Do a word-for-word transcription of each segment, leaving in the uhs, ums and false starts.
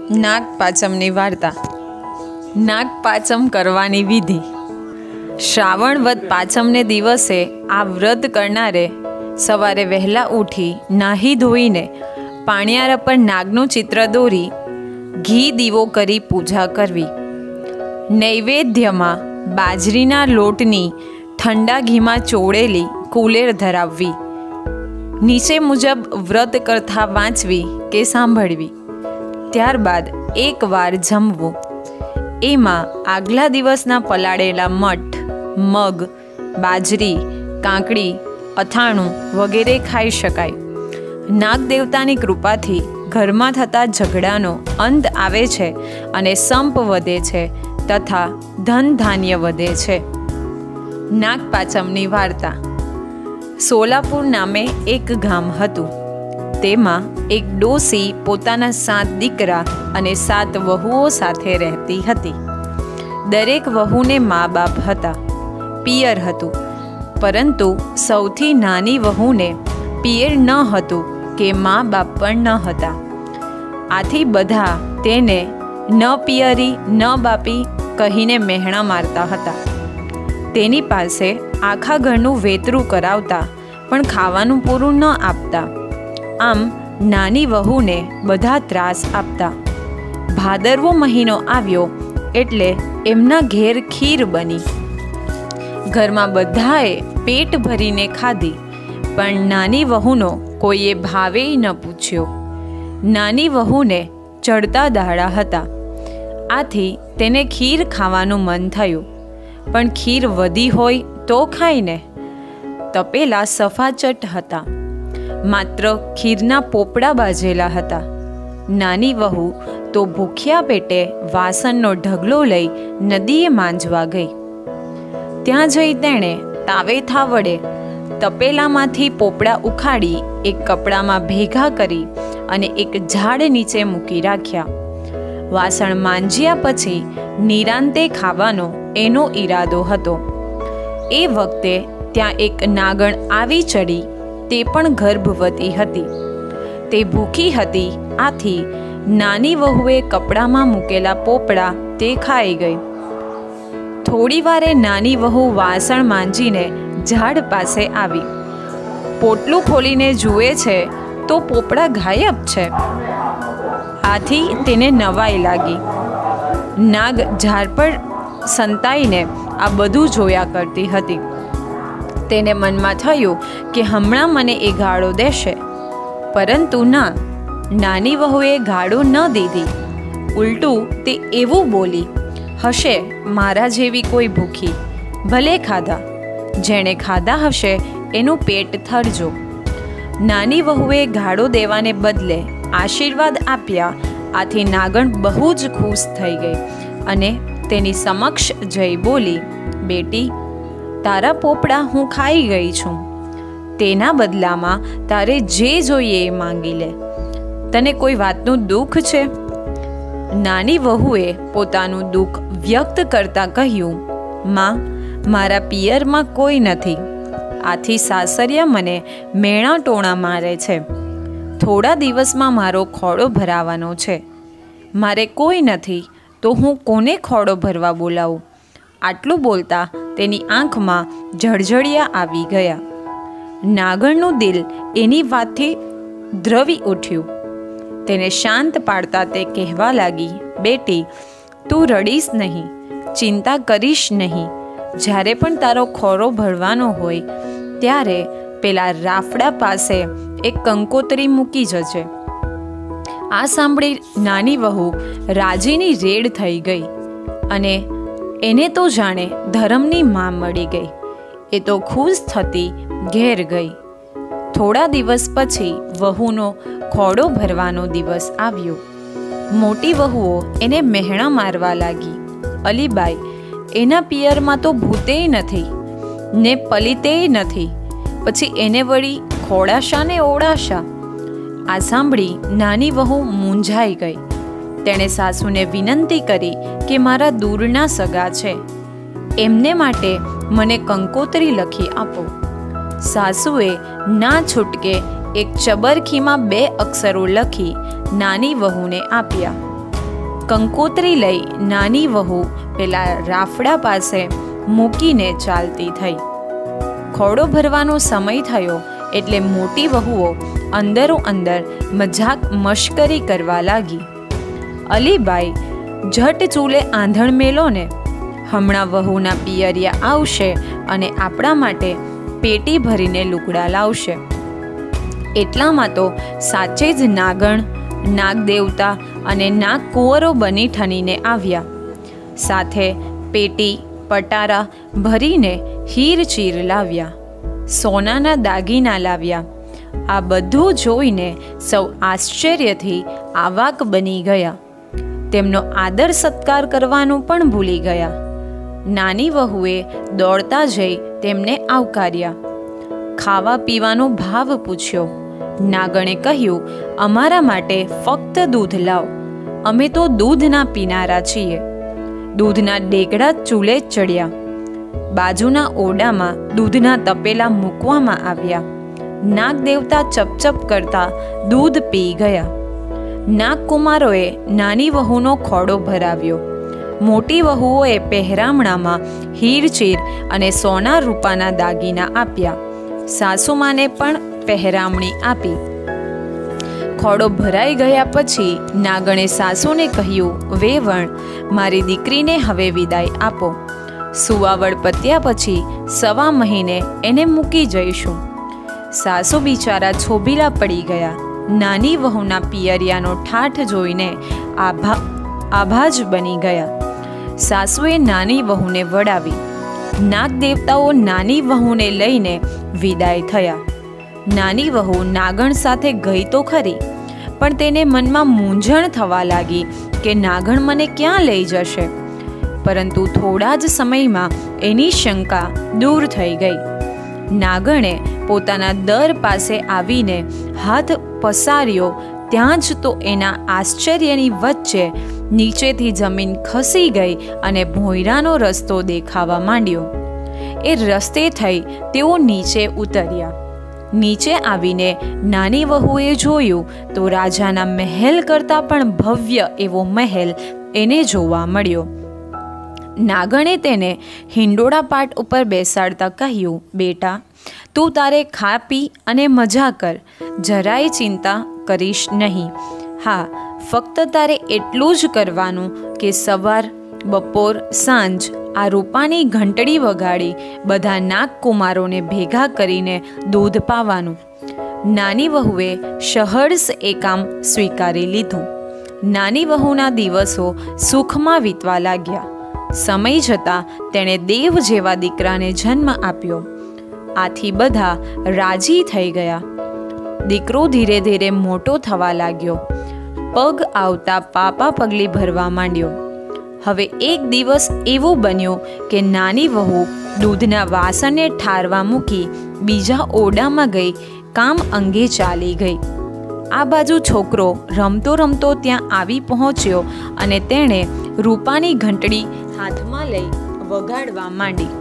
નાગપાંચમની વાર્તા. નાગપાંચમ કરવાની વિધિ. શ્રાવણ વદ પાંચમને દિવસે આ વ્રત કરનારે સવારે વહેલા ઉઠી નાહી ધોઈને પાણિયારા પર નાગનું ચિત્ર દોરી ઘી દીવો કરી પૂજા કરવી. નૈવેદ્યમાં બાજરીના લોટની ઠંડા ઘીમાં ચોળેલી કુલેર ધરાવવી. નીચે મુજબ વ્રત કથા વાંચવી કે સાંભળવી. ત્યારબાદ એકવાર જમવું. એમાં આગલા દિવસના પલાળેલા મઠ, મગ, બાજરી, કાંકડી, અથાણું વગેરે ખાઈ શકાય. નાગદેવતાની કૃપાથી ઘરમાં થતા ઝઘડાનો અંત આવે છે અને સંપ વધે છે તથા ધન ધાન્ય વધે છે. નાગપાંચમની વાર્તા. સોલાપુર નામે એક ગામ હતું. તેમાં એક ડોસી પોતાના સાત દીકરા અને સાત વહુઓ સાથે રહેતી હતી. દરેક વહુને મા બાપ હતા, પિયર હતું, પરંતુ સૌથી નાની વહુને પિયર ન હતું કે મા બાપ પણ ન હતા. આથી બધા તેને ન પિયરી ન બાપી કહીને મહેણા મારતા હતા. તેની પાસે આખા ઘરનું વેતરું કરાવતા પણ ખાવાનું પૂરું ન આપતા. આમ નાની વહુને બધા ત્રાસ આપતા. ભાદરવો મહિનો આવ્યો એટલે એમના ઘેર ખીર બની. ઘરમાં બધાએ પેટ ભરીને ખાધી, પણ નાની વહુનો કોઈએ ભાવે ન પૂછ્યો. નાની વહુને ચડતા દાડા હતા, આથી તેને ખીર ખાવાનું મન થયું. પણ ખીર વધી હોય તો ખાઈને. તપેલા સફાચટ હતા, માત્ર ખીરના પોપડા બાજેલા હતા. નાની વહુ તો ભૂખ્યા પેટે વાસણનો ઢગલો લઈ નદીએ માંજવા ગઈ. ત્યાં જઈ તેણે તાવેથા વડે તપેલામાંથી પોપડા ઉખાડી એક કપડામાં ભેગા કરી અને એક ઝાડ નીચે મૂકી રાખ્યા. વાસણ માંજ્યા પછી નિરાંતે ખાવાનો એનો ઈરાદો હતો. એ વખતે ત્યાં એક નાગણ આવી ચડી. તે પણ ગર્ભવતી હતી. તે ભૂખી હતી, આથી નાની વહુએ કપડામાં મૂકેલા પોપડા તે ખાઈ ગઈ. થોડી વારે નાની વહુ વાસણ માંજીને ઝાડ પાસે આવી. પોટલું ખોલીને જુએ છે તો પોપડા ગાયબ છે. આથી તેને નવાઈ લાગી. નાગ ઝાડ પર સંતાઈને આ બધું જોયા કરતી હતી. તેને મનમાં થયું કે હમણાં મને એ ગાળો દેશે, પરંતુ ના, નાની વહુએ ગાળો ન દીધી. ઉલટું તે એવું બોલી, હશે મારા જેવી કોઈ ભૂખી, ભલે ખાધા, જેણે ખાધા હશે એનું પેટ થરજો. નાની વહુએ ગાળો દેવાને બદલે આશીર્વાદ આપ્યા. આથી નાગણ બહુ જ ખુશ થઈ ગઈ અને તેની સમક્ષ જઈ બોલી, બેટી, તારા પોપડા હું ખાઈ ગઈ છું. તેના બદલામાં તારે જે જોઈએ એ માંગી લે. તને કોઈ વાતનું દુઃખ છે? નાની વહુએ પોતાનું દુઃખ વ્યક્ત કરતા કહ્યું, માં, મારા પિયરમાં કોઈ નથી. આથી સાસરિયા મને મેણા ટોણા મારે છે. થોડા દિવસમાં મારો ખોડો ભરાવાનો છે. મારે કોઈ નથી તો હું કોને ખોડો ભરવા બોલાવું? આટલું બોલતા તેની આંખમાં જળજળિયા આવી ગયા. નાગણનું દિલ એની વાતથી દ્રવી ઉઠ્યું. તેને શાંત પાડતા તે કહેવા લાગી, બેટી, તું રડીશ નહીં, ચિંતા કરીશ નહીં. જ્યારે પણ તારો ખોરો ભરવાનો હોય ત્યારે પેલા રાફડા પાસે એક કંકોતરી મૂકી જજે. આ સાંભળી નાની વહુ રાજીની રેડ થઈ ગઈ અને એને તો જાણે ધર્મની માં મળી ગઈ. એ તો ખુશ થતી ઘેર ગઈ. થોડા દિવસ પછી વહુનો ખોડો ભરવાનો દિવસ આવ્યો. મોટી વહુઓ એને મહેણા મારવા લાગી. અલીબાઈ, એના પિયરમાં તો ભૂતેય નથી ને પલિતેય નથી, પછી એને વળી ખોડાશા ને ઓડાશા? આ સાંભળી નાની વહુ મૂંઝાઈ ગઈ. તેણે સાસુને વિનંતી કરી કે મારા દૂરના સગા છે, એમને માટે મને કંકોતરી લખી આપો. સાસુએ ના છૂટકે એક ચબરખીમાં બે અક્ષરો લખી નાની વહુને આપ્યા. કંકોત્રી લઈ નાની વહુ પેલા રાફડા પાસે મૂકીને ચાલતી થઈ. ખોડો ભરવાનો સમય થયો એટલે મોટી વહુઓ અંદરો અંદર મજાક મશ્કરી કરવા લાગી. અલીબાઈ, ઝટ ચૂલે આંધણ મેલો ને, હમણાં વહુના પિયરિયા આવશે અને આપણા માટે પેટી ભરીને લુગડા લાવશે. એટલામાં તો સાચે જ નાગણ, નાગદેવતા અને નાગ કુંવરો બની ઠનીને આવ્યા. સાથે પેટી પટારા ભરીને હીર ચીર લાવ્યા, સોનાના દાગીના લાવ્યા. આ બધું જોઈને સૌ આશ્ચર્યથી આવાક બની ગયા. તેમનો આદર સત્કાર કરવાનું પણ ભૂલી ગયા. નાની વહુએ દોડતા જઈ તેમને આવકાર્યા. ખાવા પીવાનો ભાવ પૂછ્યો. નાગણે કહ્યું, અમારા માટે ફક્ત દૂધ લાવ, અમે તો દૂધના પીનારા છીએ. દૂધના ડેગડા ચૂલે ચડ્યા. બાજુના ઓરડામાં દૂધના તપેલા મૂકવામાં આવ્યા. નાગદેવતા ચપચપ કરતા દૂધ પી ગયા. નાગકુમારોએ નાની વહુનો ખોડો ભરાવ્યો. મોટી વહુઓએ પહેરામણામાં હીરચીર અને સોના રૂપાના દાગીના આપ્યા. સાસુમાને પણ પહેરામણી આપી. ખોડો ભરાઈ ગયા પછી નાગણે સાસુને કહ્યું, વેવણ, મારી દીકરીને હવે વિદાય આપો. સુવાવડ પત્યા પછી સવા મહિને એને મૂકી જઈશું. સાસુ બિચારા છોભીલા પડી ગયા. નાની વહુના પિયરિયાનો ઠાઠ જોઈને આભા આભાજ બની ગયા. સાસુએ નાની વહુને વડાવી. નાગ દેવતાઓ નાની વહુને લઈને વિદાય થયા. નાની વહુ નાગણ સાથે ગઈ તો ખરી, પણ તેને મનમાં મૂંઝણ થવા લાગી કે નાગણ મને ક્યાં લઈ જશે. પરંતુ થોડા જ સમયમાં એની શંકા દૂર થઈ ગઈ. નાગણે પોતાના દર પાસે આવીને હાથ પસાર્યો ત્યાં જ તો એના આશ્ચર્યની વચ્ચે નીચેથી જમીન ખસી ગઈ અને ભોંયરાનો રસ્તો દેખાવા માંડ્યો. એ રસ્તે થઈ તેઓ નીચે ઉતર્યા. નીચે આવીને નાની વહુએ જોયું તો રાજાના મહેલ કરતાં પણ ભવ્ય એવો મહેલ એને જોવા મળ્યો. નાગણે તેને હિંડોળા પાટ ઉપર બેસાડતા કહ્યું, બેટા, તું તારે ખા પી અને મજા કર, જરાય ચિંતા કરીશ નહીં. હા, ફક્ત તારે એટલું જ કરવાનું કે સવાર, બપોર, સાંજ આ રૂપાની ઘંટડી વગાડી બધા નાગકુમારોને ભેગા કરીને દૂધ પાવાનું. નાની વહુએ સહર્ષ એ કામ સ્વીકારી લીધું. નાની વહુના દિવસો સુખમાં વીતવા લાગ્યા. સમય જતાં તેણે દેવ જેવા દીકરાને જન્મ આપ્યો. આથી બધા રાજી થઈ ગયા. દીકરો ધીરે ધીરે મોટો થવા લાગ્યો. પગ આવતા પાપા પગલી ભરવા માંડ્યો. હવે એક દિવસ એવું બન્યું કે નાની વહુ દૂધના વાસણને ઠારવા મૂકી બીજા ઓરડામાં ગઈ કામ અંગે ચાલી ગઈ. આ બાજુ છોકરો રમતો રમતો ત્યાં આવી પહોંચ્યો અને તેણે રૂપાની ઘંટડી હાથમાં લઈ વગાડવા માંડી.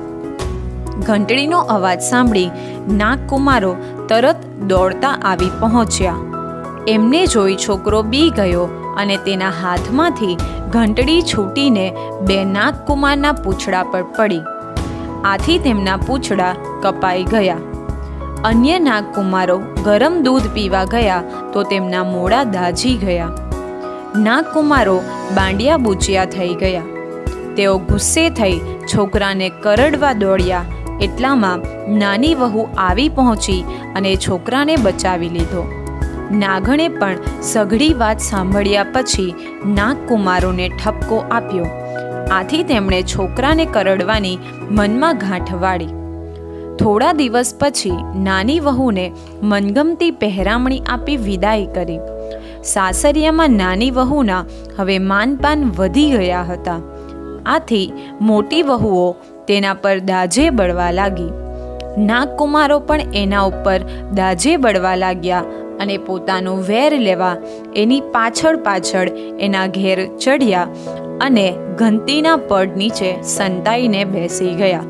ઘંટડીનો અવાજ સાંભળી નાગકુમારો તરત દોડતા આવી પહોંચ્યા. એમને જોઈ છોકરો બી ગયો અને તેના હાથમાંથી ઘંટડી છૂટીને બે નાગકુમારના પૂંછડા પર પડી. આથી તેમના પૂંછડા કપાઈ ગયા. અન્ય નાગકુમારો ગરમ દૂધ પીવા ગયા તો તેમના મોઢા દાઝી ગયા. નાગકુમારો બાંડિયા બૂચિયા થઈ ગયા. તેઓ ગુસ્સે થઈ છોકરાને કરડવા દોડ્યા. એટલામાં નાની વહુ આવી પહોંચી અને છોકરાને બચાવી લીધો. નાગણે પણ સઘળી વાત સાંભળ્યા પછી નાગકુમારોને ઠપકો આપ્યો. આથી તેમણે છોકરાને કરડવાની મનમાં ગાંઠ વાળી. થોડા દિવસ પછી નાની વહુને મનગમતી પહેરામણી આપી વિદાય કરી. સાસરિયામાં નાની વહુના હવે માનપાન વધી ગયા હતા. આથી મોટી વહુઓ તેના પર દાજે બળવા લાગી. નાગકુમારો પણ એના ઉપર દાજે બળવા લાગ્યા અને પોતાનું વેર લેવા એની પાછળ પાછળ એના ઘેર ચડ્યા અને ઘંટીના પડ નીચે સંતાઈને બેસી ગયા.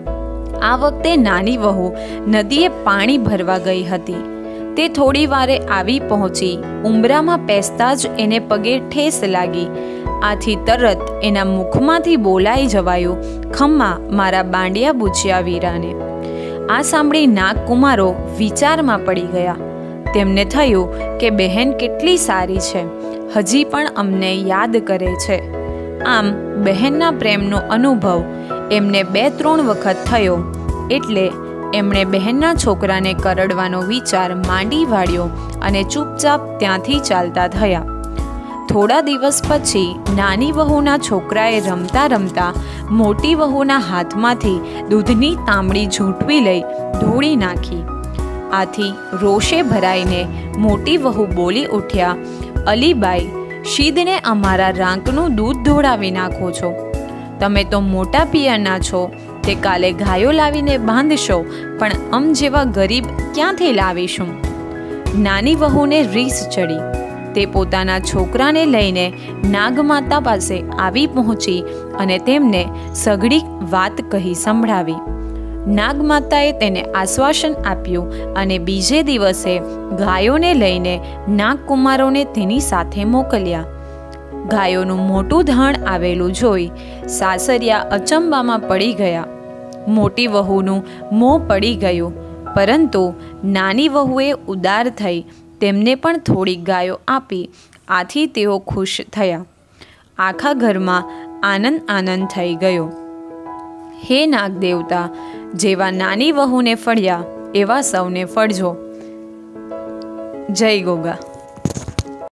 આ વખતે નાની વહુ નદીએ પાણી ભરવા ગઈ હતી. તે થોડી વારે આવી પહોંચી. ઉંબરામાં પેસતા જ એને પગે ઠેસ લાગી. આથી તરત એના મુખમાંથી બોલાઈ જવાયું, ખમ્મા મારા બાંડિયા બુચિયા વીરાને. આ સાંભળી નાગકુમારો વિચારમાં પડી ગયા. તેમને થયું કે બહેન કેટલી સારી છે, હજી પણ અમને યાદ કરે છે. આમ બહેનના પ્રેમનો અનુભવ એમને બે ત્રણ વખત થયો, એટલે એમણે બહેનના છોકરાને કરડવાનો વિચાર માંડી વાળ્યો અને ચૂપચાપ ત્યાંથી ચાલતા થયા. થોડા દિવસ પછી નાની વહુના છોકરાએ રમતા રમતા મોટી વહુના હાથમાંથી દૂધની તાંબડી ઝૂંટવી લઈ ઢોળી નાખી. આથી રોષે ભરાઈને મોટી વહુ બોલી ઉઠ્યા, અલીબાઈ, શીદને અમારા રાંકનું દૂધ ઢોળાવી નાખો છો. તમે તો મોટા પિયરના છો, તે કાલે ગાયો લાવીને બાંધશો, પણ અમ જેવા ગરીબ ક્યાંથી લાવીશું? નાની વહુને રીસ ચડી. તે પોતાના છોકરાને લઈને નાગમાતા પાસે આવી પહોંચી અને તેમને સઘળી વાત કહી સંભળાવી. નાગમાતાએ તેને આશ્વાસન આપ્યું અને બીજે દિવસે ગાયોને લઈને નાગકુમારોને તેની સાથે મોકલ્યા. ગાયોનું મોટું ધણ આવેલું જોઈ સાસરિયા અચંબામાં પડી ગયા. મોટી વહુનું મોં પડી ગયું, પરંતુ નાની વહુએ ઉદાર થઈ તેમને પણ થોડીક ગાયો આપી. આથી તેઓ ખુશ થયા. આખા ઘરમાં આનંદ આનંદ થઈ ગયો. હે નાગદેવતા, જેવા નાની વહુને ફળ્યા એવા સૌને ફળજો. જય ગોગા.